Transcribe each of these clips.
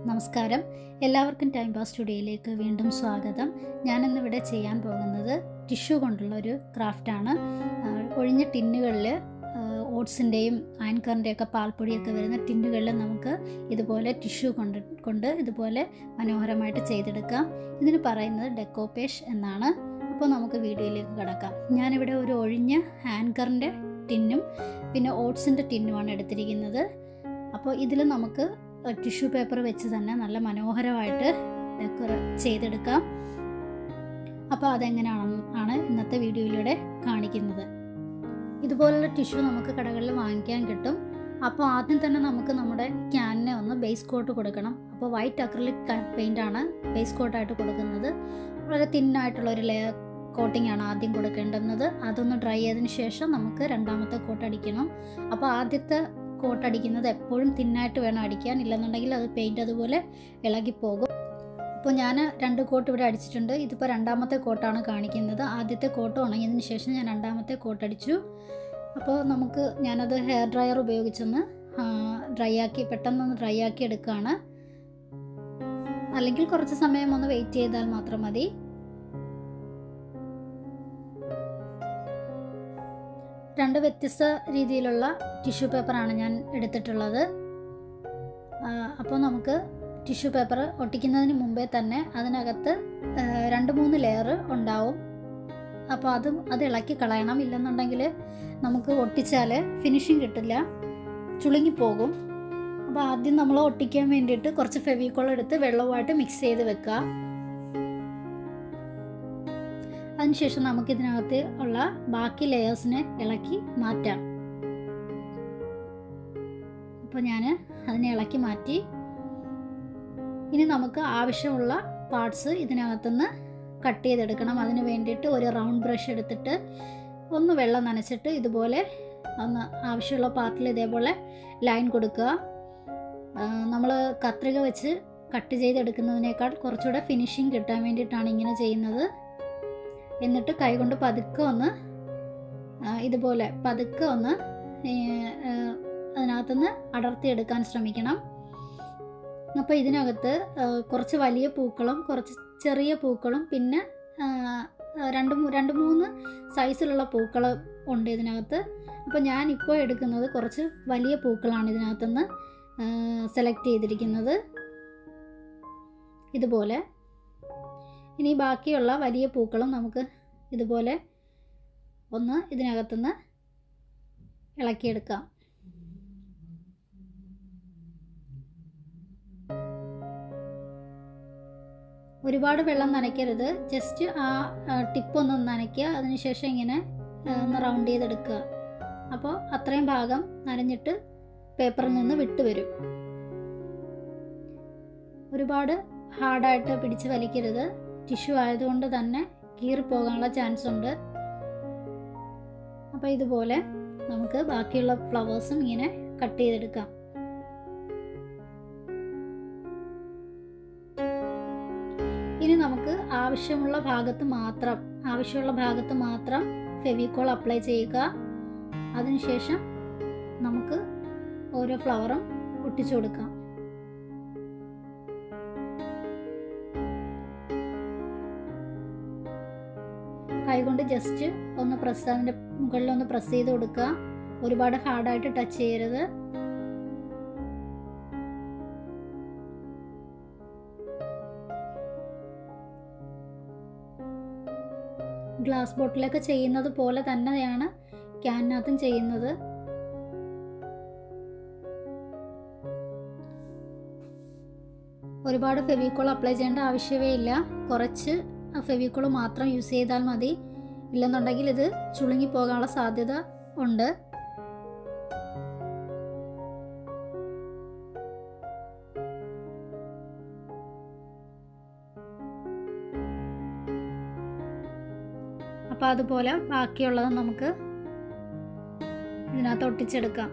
നമസ്കാരം, എല്ലാവർക്കും time pass സ്റ്റുഡിയോയിലേക്ക് വീണ്ടും സ്വാഗതം. ഞാനിന്നിവിടെ ചെയ്യാൻ പോകുന്നത് ടിഷ്യൂ കൊണ്ടുള്ള ഒരു ക്രാഫ്റ്റാണ്. ഒഴിഞ്ഞ ടിന്നുകളിൽ ഓട്സിൻ്റെയും ആൻകറിൻ്റെയൊക്കെ പാൽപ്പൊടിയൊക്കെ വരുന്ന ടിന്നുകളിൽ നമുക്ക് ഇതുപോലെ ടിഷ്യൂ കൊണ്ട് ഇതുപോലെ മനോഹരമായിട്ട് ചെയ്തെടുക്കാം. ഇതിന് പറയുന്നത് ഡെക്കോപ്പേഷ് എന്നാണ്. അപ്പോൾ നമുക്ക് വീഡിയോയിലേക്ക് കിടക്കാം. ഞാനിവിടെ ഒരു ഒഴിഞ്ഞ ആൻകറിൻ്റെ ടിന്നും പിന്നെ ഓട്സിൻ്റെ ടിന്നുമാണ് എടുത്തിരിക്കുന്നത്. അപ്പോൾ ഇതിൽ നമുക്ക് ടിഷ്യൂ പേപ്പർ വെച്ച് തന്നെ നല്ല മനോഹരമായിട്ട് ചെയ്തെടുക്കാം. അപ്പോൾ അതെങ്ങനെയാണെന്നാണ് ഇന്നത്തെ വീഡിയോയിലൂടെ കാണിക്കുന്നത്. ഇതുപോലുള്ള ടിഷ്യൂ നമുക്ക് കടകളിൽ വാങ്ങിക്കാൻ കിട്ടും. അപ്പോൾ ആദ്യം തന്നെ നമുക്ക് നമ്മുടെ ക്യാനിനെ ഒന്ന് ബേസ് കോട്ട് കൊടുക്കണം. അപ്പോൾ വൈറ്റ് അക്രിലിക് പെയിൻ്റാണ് ബേസ് കോട്ടായിട്ട് കൊടുക്കുന്നത്. വളരെ തിന്നായിട്ടുള്ളൊരു ലെയർ കോട്ടിംഗ് ആണ് ആദ്യം കൊടുക്കേണ്ടുന്നത്. അതൊന്ന് ഡ്രൈ ചെയ്തതിന് ശേഷം നമുക്ക് രണ്ടാമത്തെ കോട്ട് അടിക്കണം. അപ്പോൾ ആദ്യത്തെ കോട്ട് അടിക്കുന്നത് എപ്പോഴും തിന്നായിട്ട് വേണം അടിക്കാൻ, ഇല്ലെന്നുണ്ടെങ്കിൽ അത് പെയിൻറ്റ് അതുപോലെ ഇളകിപ്പോകും. അപ്പോൾ ഞാൻ 2 കോട്ട് ഇവിടെ അടിച്ചിട്ടുണ്ട്. ഇതിപ്പോൾ രണ്ടാമത്തെ കോട്ടാണ് കാണിക്കുന്നത്. ആദ്യത്തെ കോട്ട് ഉണങ്ങിയതിന് ശേഷം ഞാൻ രണ്ടാമത്തെ കോട്ട് അടിച്ചു. അപ്പോൾ ഞാനത് ഹെയർ ഡ്രയർ ഉപയോഗിച്ചൊന്ന് പെട്ടെന്നൊന്ന് ഡ്രൈ ആക്കി എടുക്കുകയാണ്. അല്ലെങ്കിൽ കുറച്ച് സമയം ഒന്ന് വെയിറ്റ് ചെയ്താൽ മാത്രം മതി. രണ്ട് വ്യത്യസ്ത രീതിയിലുള്ള ടിഷ്യൂ പേപ്പറാണ് ഞാൻ എടുത്തിട്ടുള്ളത്. അപ്പോൾ നമുക്ക് ടിഷ്യൂ പേപ്പർ ഒട്ടിക്കുന്നതിന് മുമ്പേ തന്നെ അതിനകത്ത് 2-3 ലെയർ ഉണ്ടാവും. അപ്പോൾ അത് ഇളക്കി കളയണം, ഇല്ലെന്നുണ്ടെങ്കിൽ നമുക്ക് ഒട്ടിച്ചാൽ ഫിനിഷിങ് കിട്ടില്ല, ചുളുങ്ങിപ്പോകും. അപ്പോൾ ആദ്യം നമ്മൾ ഒട്ടിക്കാൻ വേണ്ടിയിട്ട് കുറച്ച് ഫെവിക്കോൾ എടുത്ത് വെള്ളവുമായിട്ട് മിക്സ് ചെയ്ത് വെക്കുക. അതിനുശേഷം നമുക്കിതിനകത്ത് ഉള്ള ബാക്കി ലെയേഴ്സിനെ ഇളക്കി മാറ്റാം. അപ്പോൾ ഞാൻ അതിനെ ഇളക്കി മാറ്റി. ഇനി നമുക്ക് ആവശ്യമുള്ള പാർട്സ് ഇതിനകത്തുനിന്ന് കട്ട് ചെയ്തെടുക്കണം. അതിന് വേണ്ടിയിട്ട് ഒരു റൗണ്ട് ബ്രഷ് എടുത്തിട്ട് ഒന്ന് വെള്ളം നനച്ചിട്ട് ഇതുപോലെ ഒന്ന് ആവശ്യമുള്ള പാർട്ടിൽ ഇതേപോലെ ലൈൻ കൊടുക്കുക. നമ്മൾ കത്രിക വെച്ച് കട്ട് ചെയ്തെടുക്കുന്നതിനേക്കാൾ കുറച്ചുകൂടെ ഫിനിഷിങ് കിട്ടാൻ വേണ്ടിയിട്ടാണ് ഇങ്ങനെ ചെയ്യുന്നത്. എന്നിട്ട് കൈകൊണ്ട് പതുക്കെ ഒന്ന് ഇതുപോലെ പതുക്കെ ഒന്ന് അതിനകത്തുനിന്ന് അടർത്തിയെടുക്കാൻ ശ്രമിക്കണം. അപ്പോൾ ഇതിനകത്ത് കുറച്ച് വലിയ പൂക്കളും കുറച്ച് ചെറിയ പൂക്കളും പിന്നെ 2-3 സൈസിലുള്ള പൂക്കൾ ഉണ്ട് ഇതിനകത്ത്. അപ്പോൾ ഞാനിപ്പോൾ എടുക്കുന്നത് കുറച്ച് വലിയ പൂക്കളാണ് ഇതിനകത്തുനിന്ന് സെലക്ട് ചെയ്തിരിക്കുന്നത് ഇതുപോലെ. ഇനി ബാക്കിയുള്ള വലിയ പൂക്കളും നമുക്ക് ഇതുപോലെ ഒന്ന് ഇതിനകത്തുനിന്ന് ഇളക്കിയെടുക്കാം. ഒരുപാട് വെള്ളം നനയ്ക്കരുത്, ജസ്റ്റ് ആ ടിപ്പൊന്ന് നനയ്ക്കുക. അതിനുശേഷം ഇങ്ങനെ ഒന്ന് റൗണ്ട് ചെയ്തെടുക്കുക. അപ്പോൾ അത്രയും ഭാഗം നനഞ്ഞിട്ട് പേപ്പറിൽ നിന്ന് വിട്ട് വരും. ഒരുപാട് ഹാർഡായിട്ട് പിടിച്ച് വലിക്കരുത്. ടിഷ്യൂ ആയതുകൊണ്ട് തന്നെ കീറിപ്പോകാനുള്ള ചാൻസ് ഉണ്ട്. അപ്പോൾ ഇതുപോലെ നമുക്ക് ബാക്കിയുള്ള ഫ്ലവേഴ്സും ഇങ്ങനെ കട്ട് ചെയ്തെടുക്കാം. ഇനി നമുക്ക് ആവശ്യമുള്ള ഭാഗത്ത് മാത്രം ഫെവിക്കോൾ അപ്ലൈ ചെയ്യുക. അതിനുശേഷം നമുക്ക് ഓരോ ഫ്ലവറും ഒട്ടിച്ചു കൊടുക്കാം. കൈകൊണ്ട് ജസ്റ്റ് ഒന്ന് അതിൻ്റെ മുകളിലൊന്ന് പ്രസ് ചെയ്ത് കൊടുക്കുക. ഒരുപാട് ഹാർഡായിട്ട് ടച്ച് ചെയ്യരുത്. ഗ്ലാസ് ബോട്ടിലൊക്കെ ചെയ്യുന്നത് പോലെ തന്നെയാണ് ക്യാനിനകത്തും ചെയ്യുന്നത്. ഒരുപാട് ഫെവിക്കോൾ അപ്ലൈ ചെയ്യേണ്ട ആവശ്യമേ ഇല്ല. കുറച്ച് ഫെവിക്കോൾ മാത്രം യൂസ് ചെയ്താൽ മതി, ഇല്ലെന്നുണ്ടെങ്കിൽ ഇത് ചുളുങ്ങിപ്പോകാനുള്ള സാധ്യത ഉണ്ട്. അപ്പോൾ അതുപോലെ ബാക്കിയുള്ളത് നമുക്ക് ഇതിനകത്ത് ഒട്ടിച്ചെടുക്കാം.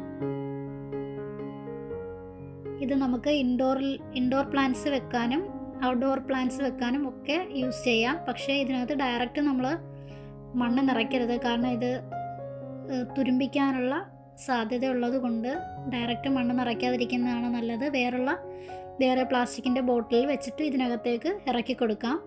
ഇത് നമുക്ക് ഇൻഡോർ പ്ലാന്റ്സ് വെക്കാനും ഔട്ട്ഡോർ പ്ലാന്റ്സ് വെക്കാനും ഒക്കെ യൂസ് ചെയ്യാം. പക്ഷേ ഇതിനകത്ത് ഡയറക്റ്റ് നമ്മൾ മണ്ണ് നിറയ്ക്കരുത്, കാരണം ഇത് തുരുമ്പിക്കാനുള്ള സാധ്യതയുള്ളത് കൊണ്ട് ഡയറക്റ്റ് മണ്ണ് നിറയ്ക്കാതിരിക്കുന്നതാണ് നല്ലത്. വേറെ പ്ലാസ്റ്റിക്കിൻ്റെ ബോട്ടിൽ വെച്ചിട്ട് ഇതിനകത്തേക്ക് ഇറക്കി കൊടുക്കാം.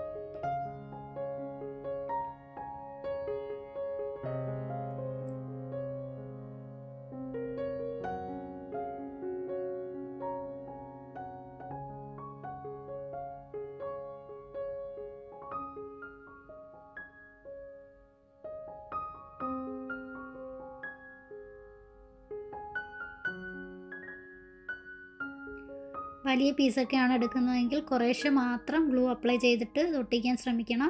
വലിയ പീസൊക്കെയാണ് എടുക്കുന്നതെങ്കിൽ കുറേശ്ശെ മാത്രം ഗ്ലൂ അപ്ലൈ ചെയ്തിട്ട് ഇത് ഒട്ടിക്കാൻ ശ്രമിക്കണം.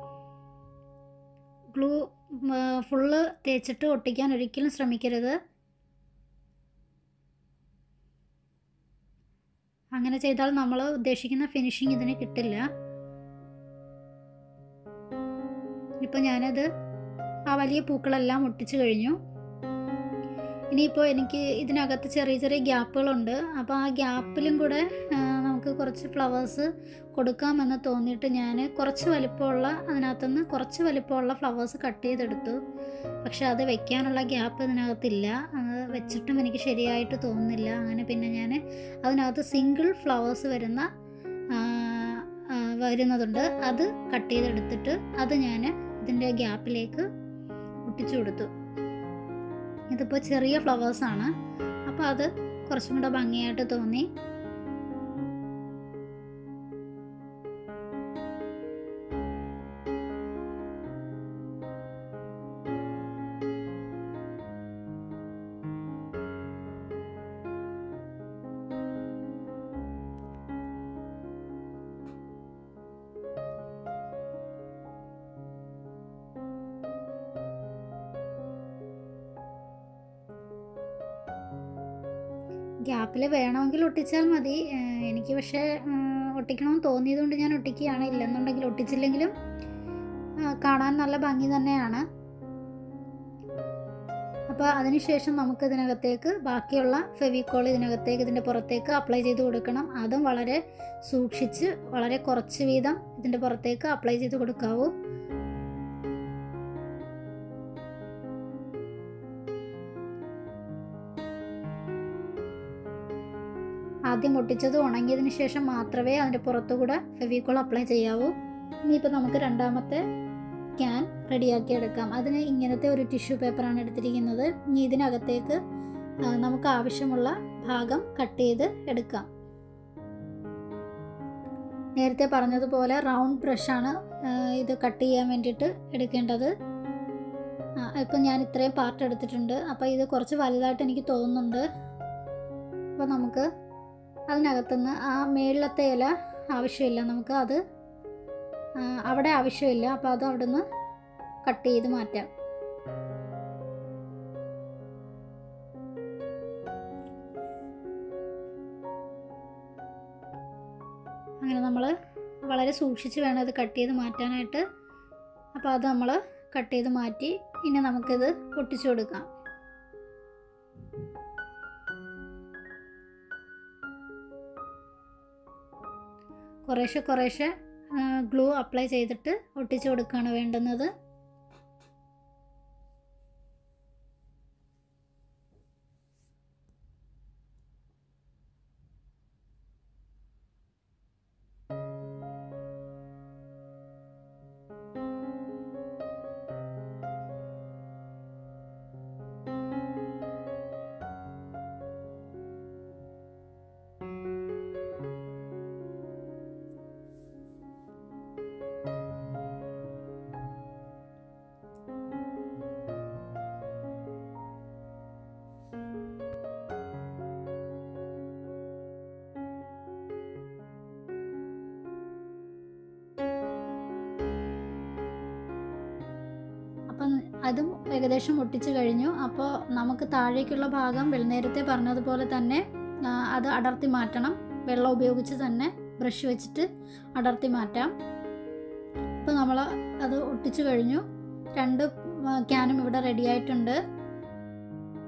ഗ്ലൂ ഫുള്ള് തേച്ചിട്ട് ഒട്ടിക്കാൻ ഒരിക്കലും ശ്രമിക്കരുത്. അങ്ങനെ ചെയ്താൽ നമ്മൾ ഉദ്ദേശിക്കുന്ന ഫിനിഷിങ് ഇതിന് കിട്ടില്ല. ഇപ്പോൾ ഞാനത് ആ വലിയ പൂക്കളെല്ലാം ഒട്ടിച്ചു കഴിഞ്ഞു. ഇനിയിപ്പോൾ എനിക്ക് ഇതിനകത്ത് ചെറിയ ചെറിയ ഗ്യാപ്പുകളുണ്ട്. അപ്പോൾ ആ ഗ്യാപ്പിലും കൂടെ നമുക്ക് കുറച്ച് ഫ്ലവേഴ്സ് കൊടുക്കാമെന്ന് തോന്നിയിട്ട് ഞാൻ അതിനകത്തുനിന്ന് കുറച്ച് വലിപ്പമുള്ള ഫ്ലവേഴ്സ് കട്ട് ചെയ്തെടുത്തു. പക്ഷെ അത് വെക്കാനുള്ള ഗ്യാപ്പ് ഇതിനകത്തില്ല. അത് വെച്ചിട്ടും എനിക്ക് ശരിയായിട്ട് തോന്നുന്നില്ല. അങ്ങനെ പിന്നെ ഞാൻ അതിനകത്ത് സിംഗിൾ ഫ്ലവേഴ്സ് വരുന്നതുണ്ട്, അത് കട്ട് ചെയ്തെടുത്തിട്ട് അത് ഞാൻ ഇതിൻ്റെ ഗ്യാപ്പിലേക്ക് ഒട്ടിച്ചു കൊടുത്തു. ഇതിപ്പോൾ ചെറിയ ഫ്ലവേഴ്സാണ്, അപ്പോൾ അത് കുറച്ചും കൂടെ ഭംഗിയായിട്ട് തോന്നി. ഗ്യാപ്പിൽ വേണമെങ്കിൽ ഒട്ടിച്ചാൽ മതി. എനിക്ക് പക്ഷേ ഒട്ടിക്കണമെന്ന് തോന്നിയതുകൊണ്ട് ഞാൻ ഒട്ടിക്കുകയാണ്. ഇല്ലെന്നുണ്ടെങ്കിൽ ഒട്ടിച്ചില്ലെങ്കിലും കാണാൻ നല്ല ഭംഗി തന്നെയാണ്. അപ്പോൾ അതിനുശേഷം നമുക്കിതിനകത്തേക്ക് ബാക്കിയുള്ള ഫെവിക്കോൾ ഇതിൻ്റെ പുറത്തേക്ക് അപ്ലൈ ചെയ്ത് കൊടുക്കണം. അതും വളരെ സൂക്ഷിച്ച് വളരെ കുറച്ച് വീതം ഇതിൻ്റെ പുറത്തേക്ക് അപ്ലൈ ചെയ്ത് കൊടുക്കാവൂ. ആദ്യം ഒട്ടിച്ചത് ഉണങ്ങിയതിന് ശേഷം മാത്രമേ അതിൻ്റെ പുറത്തുകൂടെ ഫെവിക്കോൾ അപ്ലൈ ചെയ്യാവൂ. ഇനിയിപ്പോൾ നമുക്ക് രണ്ടാമത്തെ ക്യാൻ റെഡിയാക്കി എടുക്കാം. അതിന് ഇങ്ങനത്തെ ഒരു ടിഷ്യൂ പേപ്പറാണ് എടുത്തിരിക്കുന്നത്. ഇനി ഇതിനകത്തേക്ക് നമുക്ക് ആവശ്യമുള്ള ഭാഗം കട്ട് ചെയ്ത് എടുക്കാം. നേരത്തെ പറഞ്ഞതുപോലെ റൗണ്ട് ബ്രഷാണ് ഇത് കട്ട് ചെയ്യാൻ വേണ്ടിയിട്ട് എടുക്കേണ്ടത്. ഇപ്പം ഞാൻ ഇത്രയും പാർട്ട് എടുത്തിട്ടുണ്ട്. അപ്പോൾ ഇത് കുറച്ച് വലുതായിട്ട് എനിക്ക് തോന്നുന്നുണ്ട്. അപ്പോൾ നമുക്ക് അതിനകത്തുനിന്ന് ആ മേളിലത്തെ ഇല ആവശ്യമില്ല, നമുക്ക് അത് അവിടെ ആവശ്യമില്ല. അപ്പോൾ അത് അവിടെ നിന്ന് കട്ട് ചെയ്ത് മാറ്റാം. അങ്ങനെ നമ്മൾ വളരെ സൂക്ഷിച്ച് വേണം ഇത് കട്ട് ചെയ്ത് മാറ്റാനായിട്ട്. അപ്പോൾ അത് നമ്മൾ കട്ട് ചെയ്ത് മാറ്റി. ഇനി നമുക്കിത് ഒട്ടിച്ചു കൊടുക്കാം. കുറേശ്ശെ ഗ്ലൂ അപ്ലൈ ചെയ്തിട്ട് ഒട്ടിച്ചു കൊടുക്കുകയാണ് വേണ്ടുന്നത്. അപ്പം അതും ഏകദേശം ഒട്ടിച്ച് കഴിഞ്ഞു. അപ്പോൾ നമുക്ക് താഴേക്കുള്ള ഭാഗം നേരത്തെ പറഞ്ഞതുപോലെ തന്നെ അത് അടർത്തി മാറ്റണം. വെള്ളം ഉപയോഗിച്ച് തന്നെ ബ്രഷ് വെച്ചിട്ട് അടർത്തി മാറ്റാം. അപ്പോൾ നമ്മൾ അത് ഒട്ടിച്ചു കഴിഞ്ഞു. 2 ക്യാനും ഇവിടെ റെഡി ആയിട്ടുണ്ട്.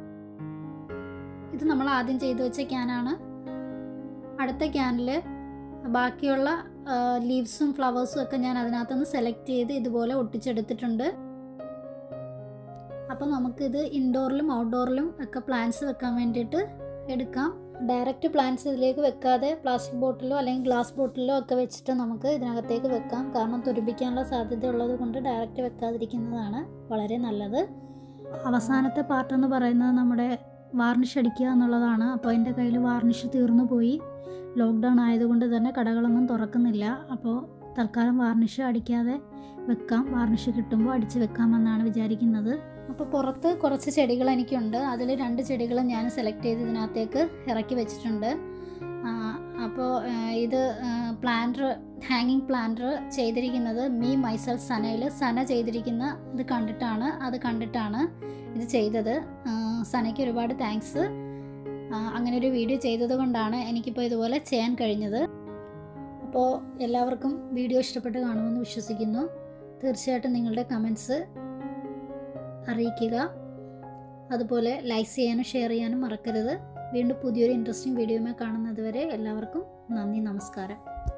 ഇത് നമ്മൾ ആദ്യം ചെയ്തു വെച്ച ക്യാനാണ്. അടുത്ത ക്യാനിൽ ബാക്കിയുള്ള ലീവ്സും ഫ്ലവേഴ്സും ഒക്കെ ഞാൻ അതിനകത്തുനിന്ന് സെലക്ട് ചെയ്ത് ഇതുപോലെ ഒട്ടിച്ചെടുത്തിട്ടുണ്ട്. അപ്പോൾ നമുക്കിത് ഇൻഡോറിലും ഔട്ട്ഡോറിലും ഒക്കെ പ്ലാന്റ്സ് വെക്കാൻ വേണ്ടിയിട്ട് എടുക്കാം. ഡയറക്റ്റ് പ്ലാന്റ്സ് ഇതിലേക്ക് വെക്കാതെ പ്ലാസ്റ്റിക് ബോട്ടിലോ അല്ലെങ്കിൽ ഗ്ലാസ് ബോട്ടിലോ ഒക്കെ വെച്ചിട്ട് നമുക്ക് ഇതിനകത്തേക്ക് വെക്കാം. കാരണം തുരുമ്പിക്കാനുള്ള സാധ്യത ഉള്ളത് കൊണ്ട് ഡയറക്റ്റ് വെക്കാതിരിക്കുന്നതാണ് വളരെ നല്ലത്. അവസാനത്തെ പാർട്ടെന്ന് പറയുന്നത് നമ്മുടെ വാർണിഷ് അടിക്കുക എന്നുള്ളതാണ്. അപ്പോൾ എൻ്റെ കയ്യിൽ വാർണിഷ് തീർന്നു പോയി. ലോക്ക്ഡൗൺ ആയതുകൊണ്ട് തന്നെ കടകളൊന്നും തുറക്കുന്നില്ല. അപ്പോൾ തൽക്കാലം വാർണിഷ് അടിക്കാതെ വെക്കാം. വാർണിഷ് കിട്ടുമ്പോൾ അടിച്ച് വെക്കാമെന്നാണ് വിചാരിക്കുന്നത്. അപ്പോൾ പുറത്ത് കുറച്ച് ചെടികൾ എനിക്കുണ്ട്. അതിൽ 2 ചെടികൾ ഞാൻ സെലക്ട് ചെയ്ത് ഇതിനകത്തേക്ക് ഇറക്കി വെച്ചിട്ടുണ്ട്. അപ്പോൾ ഇത് പ്ലാന്റർ, ഹാങ്ങിങ് പ്ലാന്റർ ചെയ്തിരിക്കുന്നത് മീ മൈസെൽഫ് സനയിൽ സന ചെയ്തിരിക്കുന്ന ഇത് കണ്ടിട്ടാണ് ഇത് ചെയ്തത്. സനയ്ക്ക് ഒരുപാട് താങ്ക്സ്. അങ്ങനെ ഒരു വീഡിയോ ചെയ്തത് കൊണ്ടാണ് എനിക്കിപ്പോൾ ഇതുപോലെ ചെയ്യാൻ കഴിഞ്ഞത്. അപ്പോൾ എല്ലാവർക്കും വീഡിയോ ഇഷ്ടപ്പെട്ട് കാണുമെന്ന് വിശ്വസിക്കുന്നു. തീർച്ചയായിട്ടും നിങ്ങളുടെ കമൻറ്റ്സ് അറിയിക്കുക. അതുപോലെ ലൈക്ക് ചെയ്യാനും ഷെയർ ചെയ്യാനും മറക്കരുത്. വീണ്ടും പുതിയൊരു ഇൻട്രസ്റ്റിംഗ് വീഡിയോയുമായി കാണുന്നത് വരെ എല്ലാവർക്കും നന്ദി, നമസ്കാരം.